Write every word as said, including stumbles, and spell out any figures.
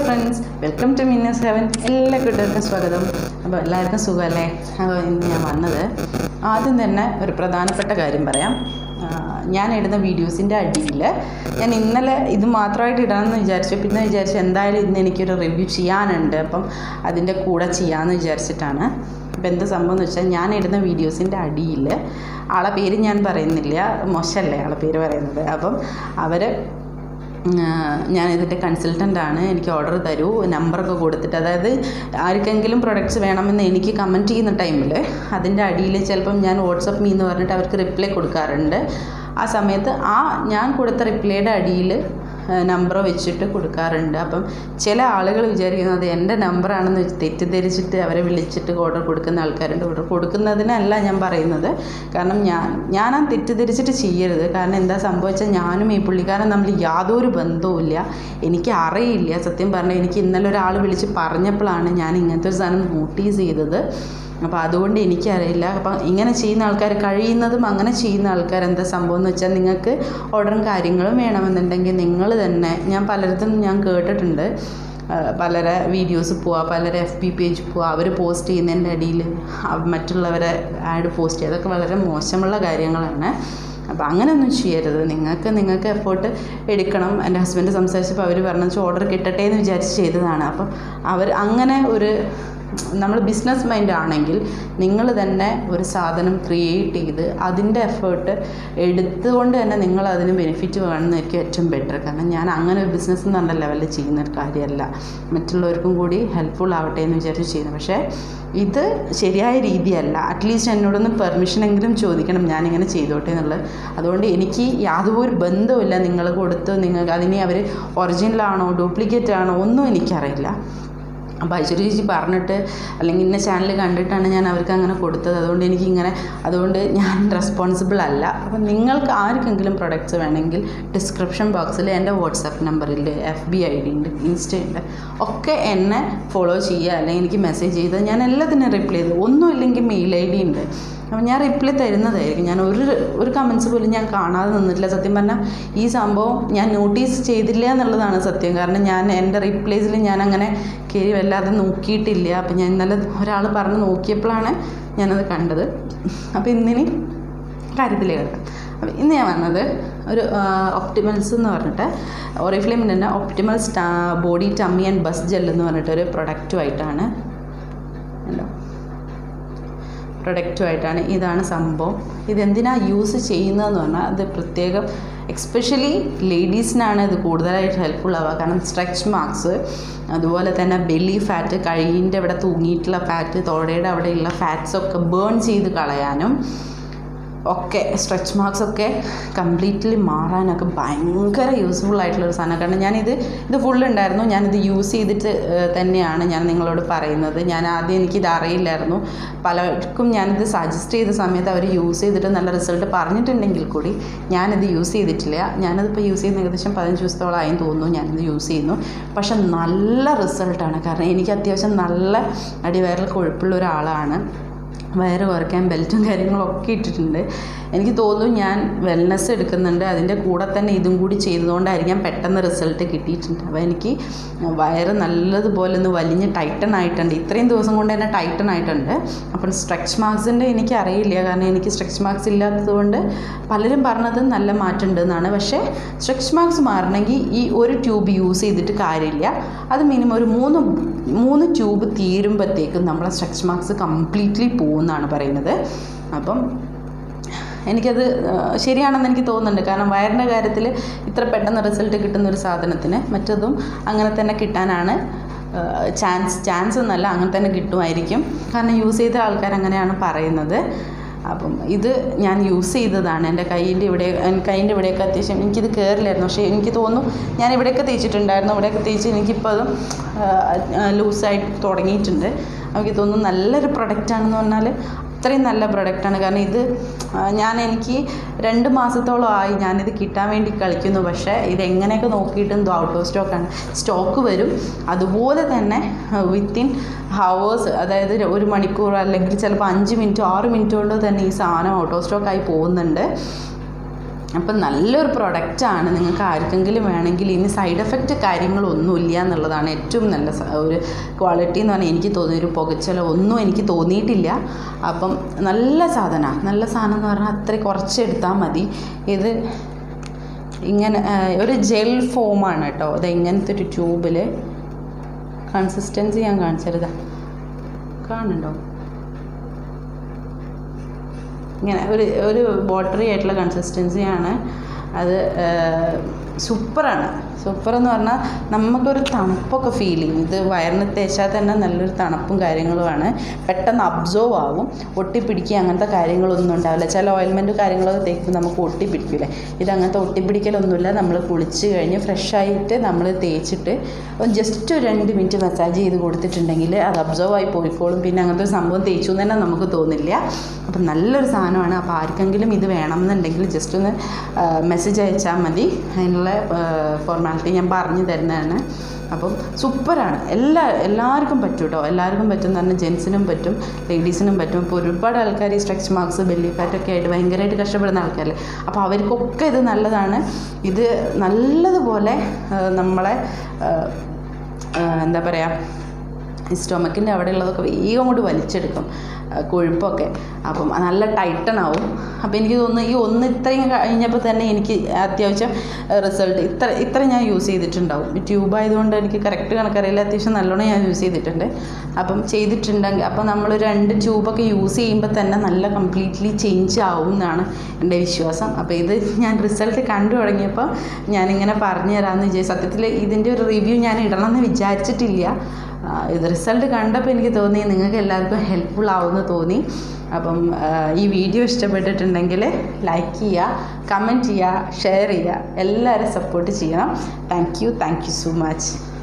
friends, welcome to MINNU'S heaven. എല്ലാവർക്കും സ്വാഗതം. അപ്പോൾ എല്ലാവർക്കും സുഖമല്ലേ? അപ്പോൾ ഇന്ന് ഞാൻ വന്നത് ആദ്യം തന്നെ ഒരു പ്രധാനപ്പെട്ട കാര്യം പറയാം. ഞാൻ ഇടുന്ന വീഡിയോസിൻ്റെ അടിയിൽ ഞാൻ ഇന്നലെ ഇത് മാത്രമായിട്ട് ഇടാമെന്ന് വിചാരിച്ചു. പിന്നെ വിചാരിച്ചു എന്തായാലും ഇന്ന് എനിക്കൊരു റിവ്യൂ ചെയ്യാനുണ്ട്, അപ്പം അതിൻ്റെ കൂടെ ചെയ്യാമെന്ന് വിചാരിച്ചിട്ടാണ്. അപ്പോൾ എന്ത് സംഭവം എന്ന് വെച്ചാൽ, ഞാൻ ഇടുന്ന വീഡിയോസിൻ്റെ അടിയിൽ ആളെ പേര് ഞാൻ പറയുന്നില്ല, മോശമല്ലേ ആളെ പേര് പറയുന്നത്. അപ്പം അവർ ഞാനിതിൻ്റെ കൺസൾട്ടൻ്റാണ്, എനിക്ക് ഓർഡർ തരൂ നമ്പറൊക്കെ കൊടുത്തിട്ട്, അതായത് ആർക്കെങ്കിലും പ്രൊഡക്ട്സ് വേണമെന്ന് എനിക്ക് കമൻറ്റ് ചെയ്യുന്ന ടൈമിൽ അതിൻ്റെ അടിയിൽ ചിലപ്പം ഞാൻ വാട്സപ്പ് മീ എന്ന് പറഞ്ഞിട്ട് അവർക്ക് റിപ്ലൈ കൊടുക്കാറുണ്ട്. ആ സമയത്ത് ആ ഞാൻ കൊടുത്ത റിപ്ലൈയുടെ അടിയിൽ നമ്പർ വെച്ചിട്ട് കൊടുക്കാറുണ്ട്. അപ്പം ചില ആളുകൾ വിചാരിക്കുന്നത് എൻ്റെ നമ്പറാണെന്ന് തെറ്റിദ്ധരിച്ചിട്ട് അവരെ വിളിച്ചിട്ട് ഓർഡർ കൊടുക്കുന്ന ആൾക്കാരുണ്ട്. ഓർഡർ കൊടുക്കുന്നതിനല്ല ഞാൻ പറയുന്നത്, കാരണം ഞാൻ ഞാനാ തെറ്റിദ്ധരിച്ചിട്ട് ചെയ്യരുത്. കാരണം എന്താ സംഭവിച്ചാൽ, ഞാനും ഈ പുള്ളിക്കാരൻ തമ്മിൽ യാതൊരു ബന്ധവുമില്ല, എനിക്ക് അറിയില്ല. സത്യം പറഞ്ഞാൽ എനിക്ക് ഇന്നലെ ഒരാൾ വിളിച്ച് പറഞ്ഞപ്പോഴാണ് ഞാൻ ഇങ്ങനത്തെ ഒരു സാധനം നോട്ടീസ് ചെയ്തത്. അപ്പോൾ അതുകൊണ്ട് എനിക്കറിയില്ല. അപ്പം ഇങ്ങനെ ചെയ്യുന്ന ആൾക്കാർ, കഴിയുന്നതും അങ്ങനെ ചെയ്യുന്ന ആൾക്കാർ എന്താ സംഭവം എന്ന് വെച്ചാൽ, നിങ്ങൾക്ക് ഓർഡറും കാര്യങ്ങളും വേണമെന്നുണ്ടെങ്കിൽ നിങ്ങൾ തന്നെ, ഞാൻ പലയിടത്തും ഞാൻ കേട്ടിട്ടുണ്ട്, പലരെ വീഡിയോസ് പോവുക, പലരെ എഫ് ബി പേജ് പോവുക, അവർ പോസ്റ്റ് ചെയ്യുന്നതിൻ്റെ അടിയിൽ മറ്റുള്ളവരെ ആഡ് പോസ്റ്റ് ചെയ്യുക, അതൊക്കെ വളരെ മോശമുള്ള കാര്യങ്ങളാണ്. അപ്പോൾ അങ്ങനെയൊന്നും ചെയ്യരുത്. നിങ്ങൾക്ക് നിങ്ങൾക്ക് എഫേർട്ട് എടുക്കണം. എൻ്റെ ഹസ്ബൻഡ് സംസാരിച്ചപ്പോൾ അവർ പറഞ്ഞു ഓർഡർ കിട്ടട്ടെ എന്ന് വിചാരിച്ച് ചെയ്തതാണ്. അപ്പം അവർ അങ്ങനെ ഒരു നമ്മൾ ബിസിനസ് മൈൻഡ് ആണെങ്കിൽ നിങ്ങൾ തന്നെ ഒരു സാധനം ക്രിയേറ്റ് ചെയ്ത് അതിൻ്റെ എഫേർട്ട് എടുത്തുകൊണ്ട് തന്നെ നിങ്ങൾ അതിന് ബെനിഫിറ്റ് കാണുന്നതായിരിക്കും ഏറ്റവും ബെറ്റർ. കാരണം ഞാൻ അങ്ങനെ ഒരു ബിസിനസ് എന്ന് പറഞ്ഞ ലെവലിൽ ചെയ്യുന്ന ഒരു കാര്യമല്ല, മറ്റുള്ളവർക്കും കൂടി ഹെൽപ്ഫുൾ ആവട്ടെ എന്ന് വിചാരിച്ച് ചെയ്യുന്നത്. പക്ഷേ ഇത് ശരിയായ രീതിയല്ല. അറ്റ്ലീസ്റ്റ് എന്നോടൊന്ന് പെർമിഷനെങ്കിലും ചോദിക്കണം ഞാനിങ്ങനെ ചെയ്തോട്ടെ എന്നുള്ളത്. അതുകൊണ്ട് എനിക്ക് യാതൊരു ബന്ധവുമില്ല നിങ്ങൾ കൊടുത്ത് നിങ്ങൾക്ക് അതിനെ അവർ ഒറിജിനലാണോ ഡ്യൂപ്ലിക്കേറ്റ് ആണോ ഒന്നും എനിക്കറിയില്ല. അപ്പോൾ ഐശ്വര്യ ചേച്ചി പറഞ്ഞിട്ട് അല്ലെങ്കിൽ ഇന്ന ചാനൽ കണ്ടിട്ടാണ് ഞാൻ അവർക്ക് അങ്ങനെ കൊടുത്തത്. അതുകൊണ്ട് എനിക്കിങ്ങനെ അതുകൊണ്ട് ഞാൻ റെസ്പോൺസിബിൾ അല്ല. അപ്പം നിങ്ങൾക്ക് ആർക്കെങ്കിലും പ്രൊഡക്ട്സ് വേണമെങ്കിൽ ഡിസ്ക്രിപ്ഷൻ ബോക്സിൽ എൻ്റെ വാട്സാപ്പ് നമ്പറിൽ എഫ് ബി ഐ ഡി ഉണ്ട്, ഇൻസ്റ്റ ഉണ്ട്, ഒക്കെ എന്നെ ഫോളോ ചെയ്യുക, അല്ലെങ്കിൽ എനിക്ക് മെസ്സേജ് ചെയ്ത് ഞാൻ എല്ലാത്തിനും റിപ്ലൈ ചെയ്തു. ഒന്നും ഇല്ലെങ്കിൽ മെയിൽ ഐ ഡി ഉണ്ട്, അപ്പം ഞാൻ റിപ്ലൈ തരുന്നതായിരിക്കും. ഞാൻ ഒരു ഒരു കമൻസ് പോലും ഞാൻ കാണാതെ നിന്നിട്ടില്ല. സത്യം പറഞ്ഞാൽ ഈ സംഭവം ഞാൻ നോട്ടീസ് ചെയ്തില്ല എന്നുള്ളതാണ് സത്യം. കാരണം ഞാൻ എൻ്റെ റിപ്ലൈസിൽ ഞാൻ അങ്ങനെ കയറി വല്ലാതെ നോക്കിയിട്ടില്ല. അപ്പം ഞാൻ ഇന്നലെ ഒരാൾ പറഞ്ഞ് നോക്കിയപ്പോഴാണ് ഞാനത് കണ്ടത്. അപ്പോൾ ഇന്നിനി കാര്യത്തിലേക്ക് കിടക്കാം. അപ്പം ഇന്ന് ഞാൻ വന്നത് ഒരു ഒപ്റ്റിമൽസ് എന്ന് പറഞ്ഞിട്ട് ഓറിഫ്ലെയിമിൻ്റെ തന്നെ Optimals body tummy and bust gel എന്ന് പറഞ്ഞിട്ടൊരു പ്രൊഡക്റ്റുമായിട്ടാണ് ഉണ്ടോ പ്രൊഡക്റ്റുമായിട്ടാണ് ഇതാണ് സംഭവം. ഇതെന്തിനാണ് യൂസ് ചെയ്യുന്നതെന്ന് പറഞ്ഞാൽ, അത് പ്രത്യേകം എക്സ്പെഷ്യലി ലേഡീസിനാണ് ഇത് കൂടുതലായിട്ട് ഹെൽപ്ഫുൾ ആവുക. കാരണം സ്ട്രെച്ച് മാർക്സ്, അതുപോലെ തന്നെ ബെല്ലി ഫാറ്റ്, കഴുകിൻ്റെ ഇവിടെ തൂങ്ങിയിട്ടുള്ള ഫാറ്റ്, തോടയുടെ അവിടെയുള്ള ഫാറ്റ്സൊക്കെ ബേൺ ചെയ്ത് കളയാനും ഒക്കെ, സ്ട്രെച്ച് മാർക്സ് ഒക്കെ കംപ്ലീറ്റ്ലി മാറാനൊക്കെ ഭയങ്കര യൂസ്ഫുൾ ആയിട്ടുള്ളൊരു സാധനം. കാരണം ഞാനിത് ഇത് ഫുള്ളുണ്ടായിരുന്നു, ഞാനിത് യൂസ് ചെയ്തിട്ട് തന്നെയാണ് ഞാൻ നിങ്ങളോട് പറയുന്നത്. ഞാൻ ആദ്യം എനിക്കിത് അറിയില്ലായിരുന്നു. പലർക്കും ഞാനിത് സജസ്റ്റ് ചെയ്ത സമയത്ത് അവർ യൂസ് ചെയ്തിട്ട് നല്ല റിസൾട്ട് പറഞ്ഞിട്ടുണ്ടെങ്കിൽ കൂടി ഞാനിത് യൂസ് ചെയ്തിട്ടില്ല. ഞാനതിപ്പോൾ യൂസ് ചെയ്യുന്ന ഏകദേശം പതിനഞ്ച് ദിവസത്തോളമായെന്ന് തോന്നുന്നു ഞാനിത് യൂസ് ചെയ്യുന്നു. പക്ഷെ നല്ല റിസൾട്ടാണ്. കാരണം എനിക്ക് അത്യാവശ്യം നല്ല അടിവയറിൽ കൊഴുപ്പുള്ള ഒരാളാണ്. വയറ് കുറയ്ക്കാൻ ബെൽറ്റും കാര്യങ്ങളൊക്കെ ഇട്ടിട്ടുണ്ട്. എനിക്ക് തോന്നുന്നു ഞാൻ വെൽനെസ് എടുക്കുന്നുണ്ട്, അതിൻ്റെ കൂടെ തന്നെ ഇതും കൂടി ചെയ്തതുകൊണ്ടായിരിക്കാം പെട്ടെന്ന് റിസൾട്ട് കിട്ടിയിട്ടുണ്ട്. അപ്പോൾ എനിക്ക് വയറ് നല്ലതുപോലെ ഒന്ന് വലിഞ്ഞ് ടൈറ്റൺ ആയിട്ടുണ്ട്. ഇത്രയും ദിവസം കൊണ്ട് തന്നെ ടൈറ്റൺ ആയിട്ടുണ്ട്. അപ്പം സ്ട്രെച്ച് മാർക്സിൻ്റെ എനിക്ക് അറിയില്ല, കാരണം എനിക്ക് സ്ട്രെച്ച് മാർക്സ് ഇല്ലാത്തത് കൊണ്ട് പലരും പറഞ്ഞത് നല്ല മാറ്റം ഉണ്ടെന്നാണ്. പക്ഷേ സ്ട്രെച്ച് മാർക്സ് മാറണമെങ്കിൽ ഈ ഒരു ട്യൂബ് യൂസ് ചെയ്തിട്ട് കാര്യമില്ല. അത് മിനിമം ഒരു മൂന്ന് മൂന്ന് ട്യൂബ് തീരുമ്പോഴത്തേക്കും നമ്മളെ സ്ട്രെച്ച് മാർക്സ് കംപ്ലീറ്റ്ലി പോകുമെന്നാണ് പറയുന്നത്. അപ്പം എനിക്കത് ശരിയാണെന്ന് എനിക്ക് തോന്നുന്നുണ്ട്. കാരണം വയറിൻ്റെ കാര്യത്തിൽ ഇത്ര പെട്ടെന്ന് റിസൾട്ട് കിട്ടുന്ന ഒരു സാധനത്തിന് മറ്റതും അങ്ങനെ തന്നെ കിട്ടാനാണ് ചാൻസ് ചാൻസ് എന്നല്ല അങ്ങനെ തന്നെ കിട്ടുമായിരിക്കും. കാരണം യൂസ് ചെയ്ത ആൾക്കാർ അങ്ങനെയാണ് പറയുന്നത്. അപ്പം ഇത് ഞാൻ യൂസ് ചെയ്തതാണ്. എൻ്റെ കൈയിൻ്റെ ഇവിടെ കൈയിൻ്റെ ഇവിടെയൊക്കെ അത്യാവശ്യം എനിക്കിത് കയറില്ലായിരുന്നു. പക്ഷേ എനിക്ക് തോന്നുന്നു ഞാൻ ഇവിടെയൊക്കെ തേച്ചിട്ടുണ്ടായിരുന്നു. ഇവിടെയൊക്കെ തേച്ച് എനിക്കിപ്പോൾ അതും ലൂസായിട്ട് തുടങ്ങിയിട്ടുണ്ട്. എനിക്ക് തോന്നുന്നു നല്ലൊരു പ്രൊഡക്റ്റാണെന്ന് പറഞ്ഞാൽ അത്രയും നല്ല പ്രൊഡക്റ്റാണ്. കാരണം ഇത് ഞാൻ എനിക്ക് രണ്ട് മാസത്തോളം ആയി ഞാനിത് കിട്ടാൻ വേണ്ടി കളിക്കുന്നു. പക്ഷേ ഇതെങ്ങനെയൊക്കെ നോക്കിയിട്ടും ഇത് ഔട്ട് ഓഫ് സ്റ്റോക്കാണ്. സ്റ്റോക്ക് വരും, അതുപോലെ തന്നെ വിത്തിൻ ഹവേഴ്സ്, അതായത് ഒരു മണിക്കൂർ അല്ലെങ്കിൽ ചിലപ്പോൾ അഞ്ച് മിനിറ്റ് ആറ് മിനിറ്റ് കൊണ്ട് തന്നെ ഈ സാധനം ഔട്ട് ഓഫ് സ്റ്റോക്കായി പോകുന്നുണ്ട്. അപ്പം നല്ലൊരു പ്രൊഡക്റ്റാണ്. നിങ്ങൾക്ക് ആർക്കെങ്കിലും വേണമെങ്കിൽ ഇനി സൈഡ് എഫക്റ്റ് കാര്യങ്ങളൊന്നുമില്ല എന്നുള്ളതാണ് ഏറ്റവും നല്ല ഒരു ക്വാളിറ്റി എന്ന് പറഞ്ഞാൽ എനിക്ക് തോന്നി. ഒരു പുകച്ചലോ ഒന്നും എനിക്ക് തോന്നിയിട്ടില്ല. അപ്പം നല്ല സാധനമാണ്. നല്ല സാധനം എന്ന് പറഞ്ഞാൽ അത്ര കുറച്ചെടുത്താൽ മതി. ഇത് ഇങ്ങനെ ഒരു ജെൽ ഫോമാണ് കേട്ടോ. അത് ഇങ്ങനത്തെ ഒരു ട്യൂബിൽ കൺസിസ്റ്റൻസി ഞാൻ കാണിച്ചരുതാ, കാണുന്നുണ്ടോ? ഇങ്ങനെ ഒരു ഒരു വാട്ടറി ആയിട്ടുള്ള കൺസിസ്റ്റൻസിയാണ് അത്. സൂപ്പറാണ്. സൂപ്പറെന്ന് പറഞ്ഞാൽ നമുക്കൊരു തണുപ്പൊക്കെ ഫീൽ ചെയ്യും. ഇത് വയറിന് തേച്ചാൽ തന്നെ നല്ലൊരു തണുപ്പും കാര്യങ്ങളുമാണ്. പെട്ടെന്ന് അബ്സോർവ് ആവും. ഒട്ടിപ്പിടിക്കുക അങ്ങനത്തെ കാര്യങ്ങളൊന്നും ഉണ്ടാവില്ല. ചില ഓയിൽമെൻറ്റ് കാര്യങ്ങളൊക്കെ തേക്കുമ്പോൾ നമുക്ക് ഒട്ടിപ്പിടിക്കില്ലേ. ഇത് അങ്ങനത്തെ ഒട്ടിപ്പിടിക്കലൊന്നുമില്ല. നമ്മൾ കുളിച്ച് കഴിഞ്ഞ് ഫ്രഷായിട്ട് നമ്മൾ തേച്ചിട്ട് ജസ്റ്റ് ഒരു രണ്ട് മിനിറ്റ് മസാജ് ചെയ്ത് കൊടുത്തിട്ടുണ്ടെങ്കിൽ അത് അബ്സോർവ് ആയി പോയിക്കോളും. പിന്നെ അങ്ങനത്തെ ഒരു സംഭവം തേച്ചു എന്ന് തന്നെ നമുക്ക് തോന്നില്ല. അപ്പം നല്ലൊരു സാധനമാണ്. അപ്പോൾ ആർക്കെങ്കിലും ഇത് വേണമെന്നുണ്ടെങ്കിൽ ജസ്റ്റ് ഒന്ന് മെസ്സേജ് അയച്ചാൽ മതി. അതിനുള്ള ഫോർമാലിറ്റി ഞാൻ പറഞ്ഞു തരുന്നതാണ്. അപ്പം സൂപ്പറാണ്. എല്ലാ എല്ലാവർക്കും പറ്റും കേട്ടോ. എല്ലാവർക്കും പറ്റും എന്ന് പറഞ്ഞാൽ ജെൻസിനും പറ്റും, ലേഡീസിനും പറ്റും. ഇപ്പോൾ ഒരുപാട് ആൾക്കാർ ഈ സ്ട്രെച്ച് മാർക്സ്, ബെല്ലി ഫാറ്റൊക്കെ ആയിട്ട് ഭയങ്കരമായിട്ട് കഷ്ടപ്പെടുന്ന ആൾക്കാരല്ലേ. അപ്പോൾ അവർക്കൊക്കെ ഇത് നല്ലതാണ്. ഇത് നല്ലതുപോലെ നമ്മളെ എന്താ പറയുക, സ്റ്റൊമക്കിൻ്റെ അവിടെ ഉള്ളതൊക്കെ വേഗം കൊണ്ട് വലിച്ചെടുക്കും, കൊഴുപ്പൊക്കെ. അപ്പം നല്ല ടൈറ്റൺ ആവും. അപ്പോൾ എനിക്ക് തോന്നുന്നു ഈ ഒന്ന് ഇത്രയും കഴിഞ്ഞപ്പോൾ തന്നെ എനിക്ക് അത്യാവശ്യം റിസൾട്ട് ഇത്ര ഇത്ര ഞാൻ യൂസ് ചെയ്തിട്ടുണ്ടാവും. ഈ ട്യൂബ് ആയതുകൊണ്ട് എനിക്ക് കറക്റ്റ് കണക്കറിയില്ല, അത്യാവശ്യം നല്ലോണം ഞാൻ യൂസ് ചെയ്തിട്ടുണ്ട്. അപ്പം ചെയ്തിട്ടുണ്ടെങ്കിൽ അപ്പോൾ നമ്മൾ രണ്ട് ട്യൂബൊക്കെ യൂസ് ചെയ്യുമ്പോൾ തന്നെ നല്ല കംപ്ലീറ്റ്ലി ചേഞ്ച് ആവും എന്നാണ് എൻ്റെ വിശ്വാസം. അപ്പോൾ ഇത് ഞാൻ റിസൾട്ട് കണ്ടു തുടങ്ങിയപ്പോൾ ഞാനിങ്ങനെ പറഞ്ഞു തരാമെന്ന് വിചാരിച്ചു. സത്യത്തിൽ ഇതിൻ്റെ ഒരു റിവ്യൂ ഞാൻ ഇടണമെന്ന് വിചാരിച്ചിട്ടില്ല. ഇത് റിസൾട്ട് കണ്ടപ്പോൾ എനിക്ക് തോന്നി നിങ്ങൾക്ക് എല്ലാവർക്കും ഹെൽപ്ഫുൾ ആവുമെന്ന് തോന്നി. അപ്പം ഈ വീഡിയോ ഇഷ്ടപ്പെട്ടിട്ടുണ്ടെങ്കിൽ ലൈക്ക് ചെയ്യുക, കമൻറ്റ് ചെയ്യുക, ഷെയർ ചെയ്യുക, എല്ലാവരും സപ്പോർട്ട് ചെയ്യണം. Thank you thank you so much.